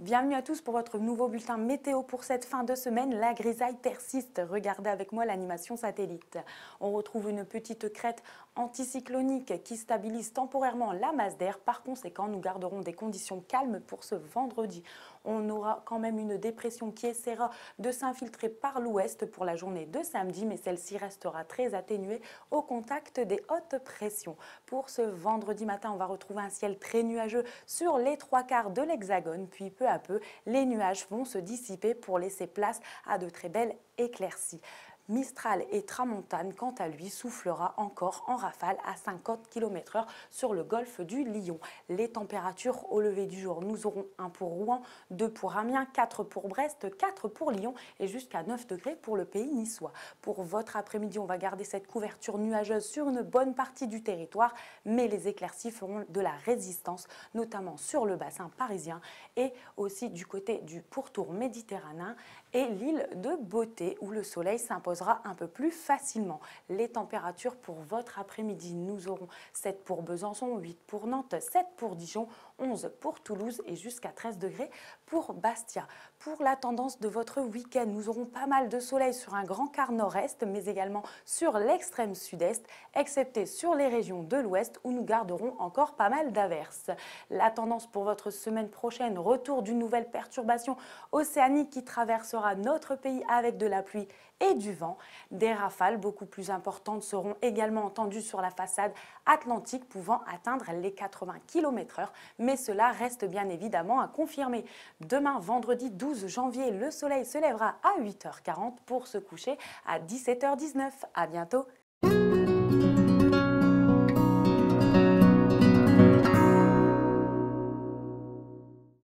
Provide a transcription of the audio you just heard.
Bienvenue à tous pour votre nouveau bulletin météo pour cette fin de semaine. La grisaille persiste. Regardez avec moi l'animation satellite. On retrouve une petite crête anticyclonique qui stabilise temporairement la masse d'air. Par conséquent, nous garderons des conditions calmes pour ce vendredi. On aura quand même une dépression qui essaiera de s'infiltrer par l'ouest pour la journée de samedi, mais celle-ci restera très atténuée au contact des hautes pressions. Pour ce vendredi matin, on va retrouver un ciel très nuageux sur les trois quarts de l'Hexagone, puis peu à peu, les nuages vont se dissiper pour laisser place à de très belles éclaircies. Mistral et Tramontane, quant à lui, soufflera encore en rafale à 50 km/h sur le golfe du Lion. Les températures au lever du jour, nous aurons 1 pour Rouen, 2 pour Amiens, 4 pour Brest, 4 pour Lyon et jusqu'à 9 degrés pour le pays niçois. Pour votre après-midi, on va garder cette couverture nuageuse sur une bonne partie du territoire, mais les éclaircies feront de la résistance, notamment sur le bassin parisien et aussi du côté du pourtour méditerranéen et l'île de Beauté où le soleil s'imposera un peu plus facilement. Les températures pour votre après-midi, nous aurons 7 pour Besançon, 8 pour Nantes, 7 pour Dijon, 11 pour Toulouse et jusqu'à 13 degrés pour Bastia. Pour la tendance de votre week-end, nous aurons pas mal de soleil sur un grand quart nord-est, mais également sur l'extrême sud-est, excepté sur les régions de l'ouest où nous garderons encore pas mal d'averses. La tendance pour votre semaine prochaine, retour d'une nouvelle perturbation océanique qui traversera notre pays avec de la pluie et du vent. Des rafales beaucoup plus importantes seront également entendues sur la façade atlantique, pouvant atteindre les 80 km/h, mais cela reste bien évidemment à confirmer. Demain, vendredi 12 janvier, le soleil se lèvera à 8h40 pour se coucher à 17h19. À bientôt.